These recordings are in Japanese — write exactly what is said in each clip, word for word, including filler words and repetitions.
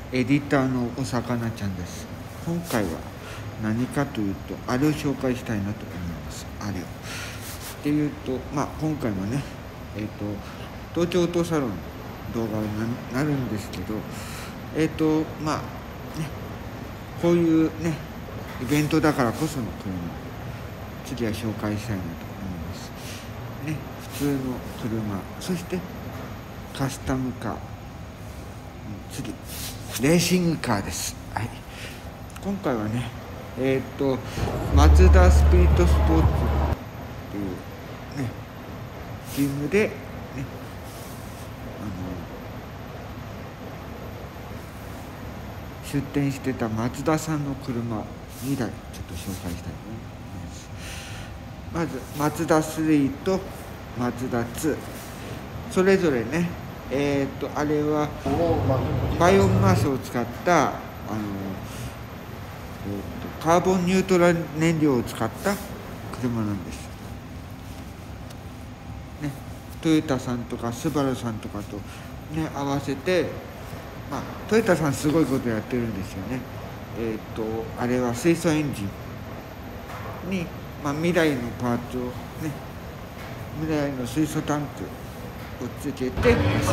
エディターのお魚ちゃんです。今回は何かというと、あれを紹介したいなと思います。あれを。っていうと、まあ今回もね、えっ、と、東京オートサロンの動画になるんですけど、えっ、と、まあ、ね、こういうね、イベントだからこその車、次は紹介したいなと思います。ね、普通の車、そしてカスタムカー、次、レーシングカーです。はい。今回はね、えっ、と、マツダスピードスポーツっていうね、チームで、ね、あの、出展してた松田さんの車にだいちょっと紹介したいと思います。まず、マツダスリーとマツダツー。それぞれね、えっ、と、あれは、バイオマスを使った、あの、えー、とカーボンニュートラル燃料を使った車なんです。ね、トヨタさんとかスバルさんとかと、ね、合わせて、まあ、トヨタさんすごいことやってるんですよね。えっ、と、あれは水素エンジンに、まあ、未来のパーツをね、未来の水素タンクをつけて走らせたし、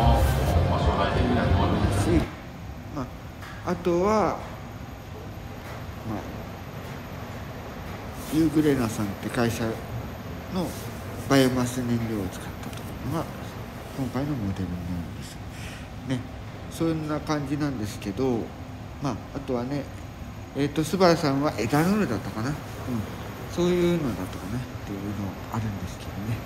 まあ、あとは、まあ、ユーグレナさんって会社のバイオマス燃料を使ったというのが今回のモデルになるんです。ね、そんな感じなんですけど、まあ、あとはね、えっ、と、スバルさんはエタノールだったかな、うん、そういうのだったかなっていうのあるんですけどね。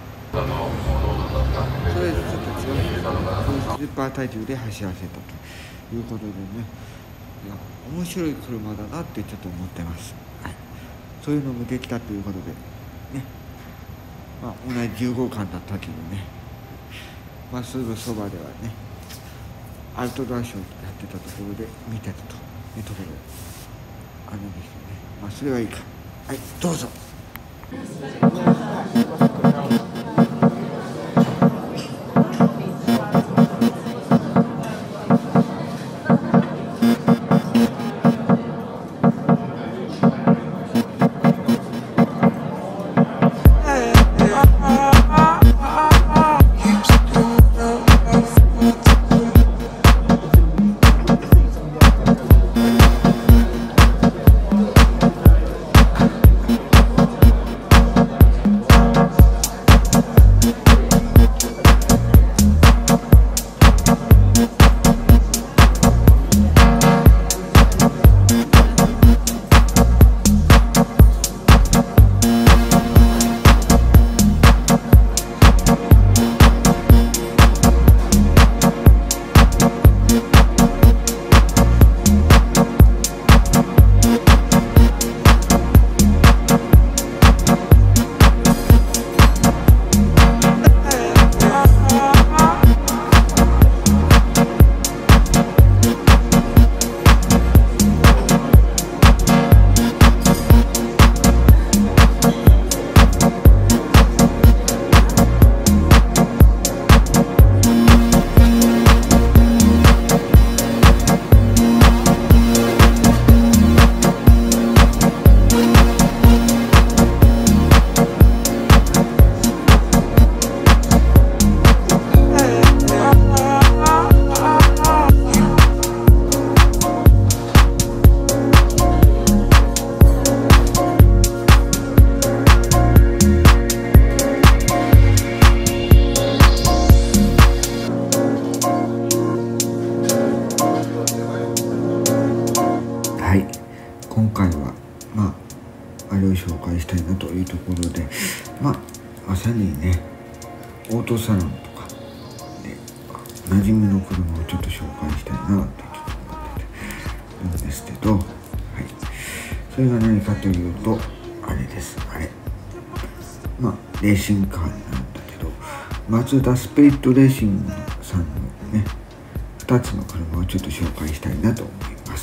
それでちょっと違うんですけど、スーパー体重で走らせたということでね、いや、面白い車だなってちょっと思ってます。はい、そういうのもできたということでね、まあ同じじゅうごかんだったけどね、まあすぐそばではね、アウトドアショーやってたところで見てたというところであるんですよね。まあそれはいいか。はい、どうぞ。はい、今回はまああれを紹介したいなというところで、まあまさにね、オートサロンとかで馴染みの車をちょっと紹介したいなってちょっと思っててるんですけど、はい、それが何かというと、あれです、あれまあレーシングカーになるんだけど、マツダスピードレーシングさんのねふたつの車をちょっと紹介したいなと思います。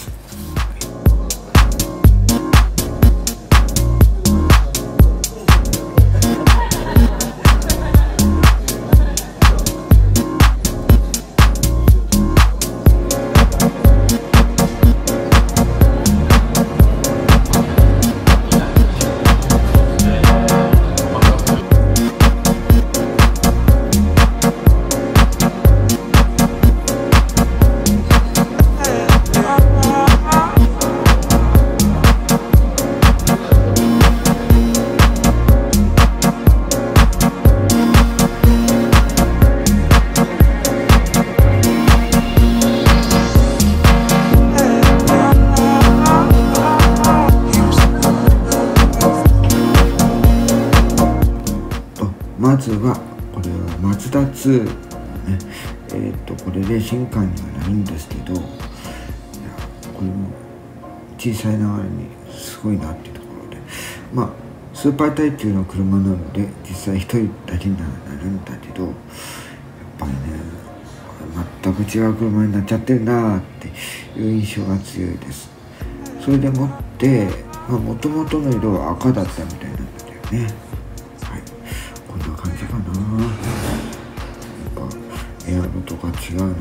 まずはこれはマツダツーのね、えっとこれレーシングカーにはなるんですけど、いやこれも小さいながらにすごいなっていうところで、まあスーパー耐久の車なので実際一人だけにはなるんだけど、やっぱりね全く違う車になっちゃってるなーっていう印象が強いです。それでもってもともとの色は赤だったみたいなんだけどね。はい、こんな感じかな。やっぱエアロとか違うな。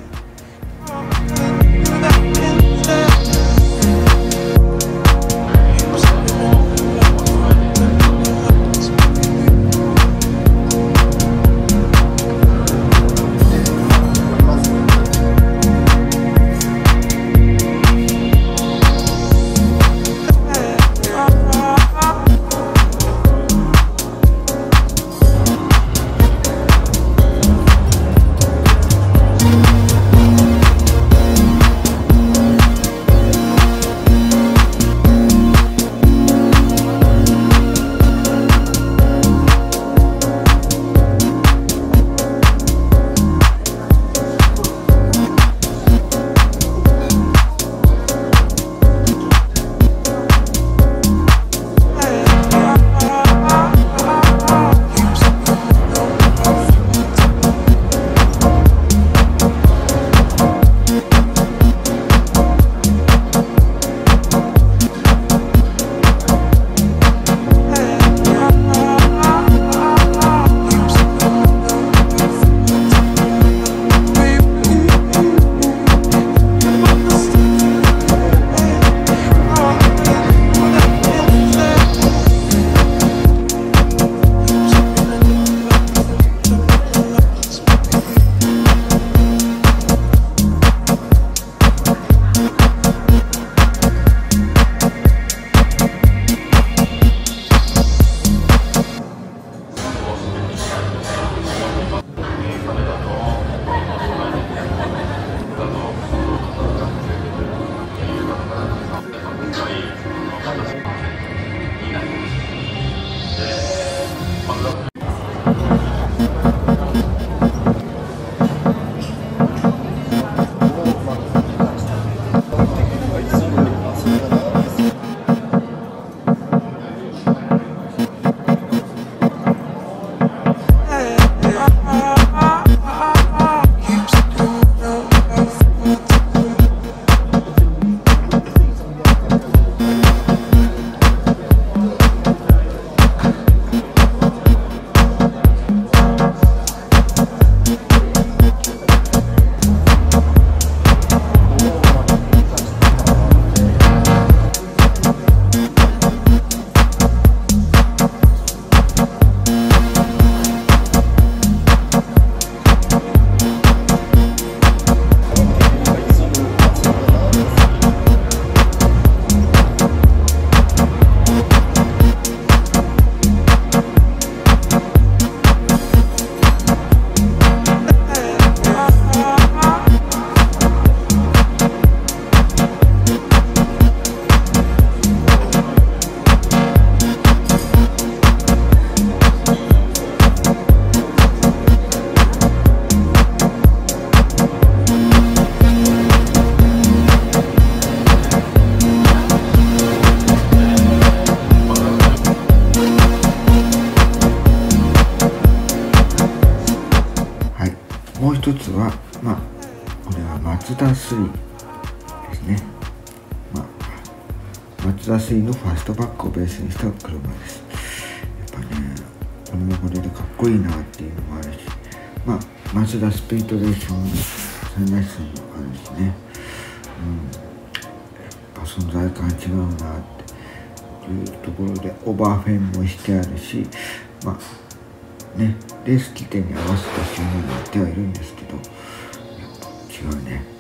もう一つは、まあ、これはマツダスリーですね。まあ、マツダスリーのファーストバックをベースにした車です。やっぱね、これもこれでかっこいいなっていうのもあるし、まあ、マツダスピードレーションサンライズもあるしね、うん、やっぱ存在感違うなっていうところで、オーバーフェンもしてあるし、まあね、レース規定に合わせた収納になってはいるんですけど、やっぱ違うね。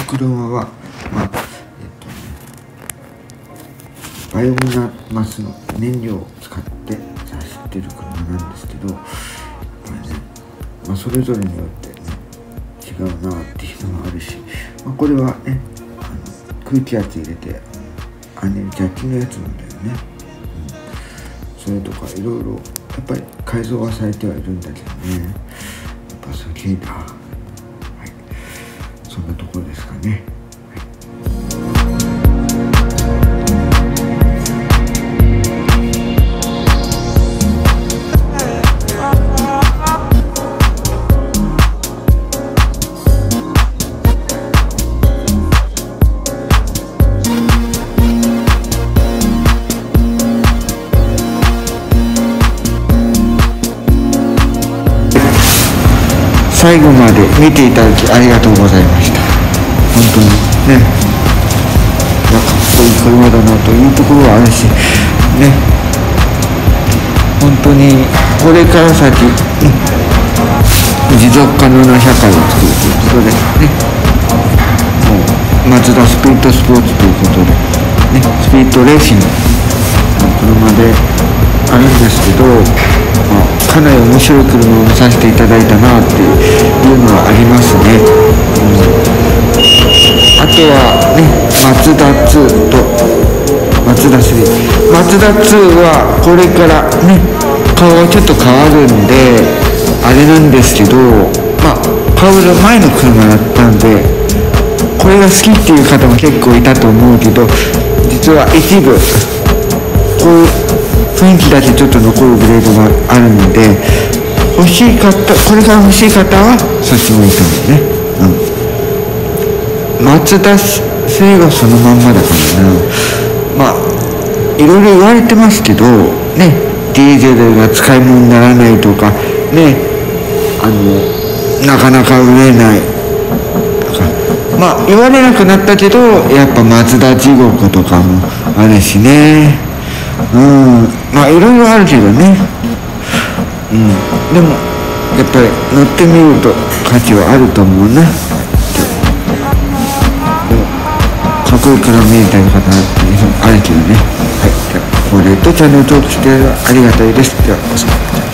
車は、まあえっと、バイオマスの燃料を使って走ってる車なんですけど、まあねまあ、それぞれによって、ね、違うなっていうのもあるし、まあ、これはねあの空気圧入れてあねジャッキのやつなんだよね、うん、それとかいろいろやっぱり改造はされてはいるんだけどね、やっぱすげえな、はい、そんなところですかね。最後まで見ていただきありがとうございました。本当にね、かっこいい車だなというところはあるしね、本当にこれから先、ね、持続可能な社会を作るということでね、もうマツダスピリットスポーツということで、ね、スピリットレーシングの車であるんですけど、まあ、かなり面白い車を見させていただいたなっていうのはありますね、うん、あとはねマツダツーとマツダスリー、マツダツーはこれからね顔がちょっと変わるんであれなんですけど、まあ買う前の車だったんでこれが好きっていう方も結構いたと思うけど、実は一部こういう雰囲気だけちょっと残るグレードがあるので、欲しい方、これから欲しい方はそっちもいいかもね、うん、マツダ製がそのまんまだからな、まあいろいろ言われてますけどね、ディーゼルが使い物にならないとかね、あのなかなか売れないとか、まあ言われなくなったけどやっぱマツダ地獄とかもあるしね、うん、まあいろいろあるけどね、うん、でもやっぱり乗ってみると価値はあると思うな。でもかっこいいから見えたり方あるけどね、はい、じゃあこれとチャンネル登録してありがたいです。ではお疲れ様です。